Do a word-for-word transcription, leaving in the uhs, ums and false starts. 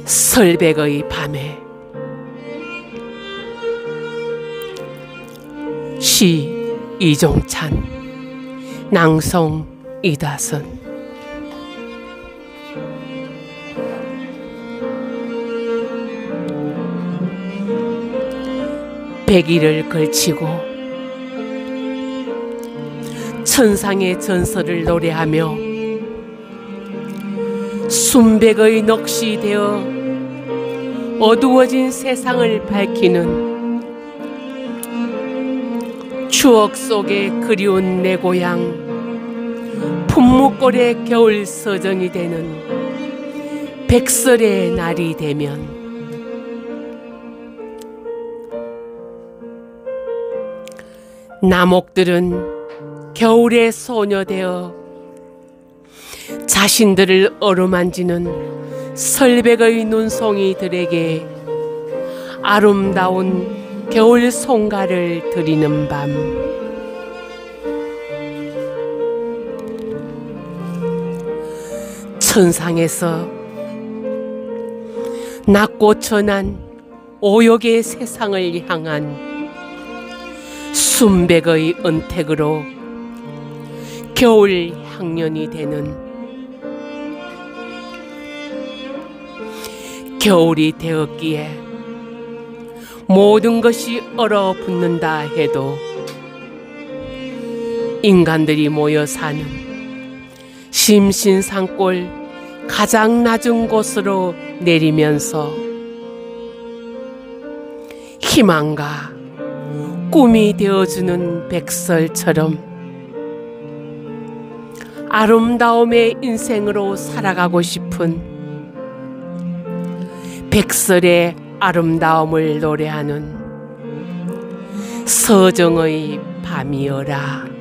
설백의 밤에. 시 이종찬, 낭송 이다선. 백일을 걸치고 천상의 전설을 노래하며 순백의 넋이 되어 어두워진 세상을 밝히는 추억 속에 그리운 내 고향 품목골의 겨울 서정이 되는 백설의 날이 되면 나목들은 겨울의 소녀 되어 자신들을 어루만지는 설백의 눈송이들에게 아름다운 겨울 송가를 드리는 밤. 천상에서 낮고 천한 오욕의 세상을 향한 순백의 은택으로 겨울 향연이 되는 겨울이 되었기에 모든 것이 얼어붙는다 해도 인간들이 모여 사는 심신산골 가장 낮은 곳으로 내리면서 희망과 꿈이 되어주는 백설처럼 아름다움의 인생으로 살아가고 싶은 백설의 아름다움을 노래하는 서정의 밤이여라.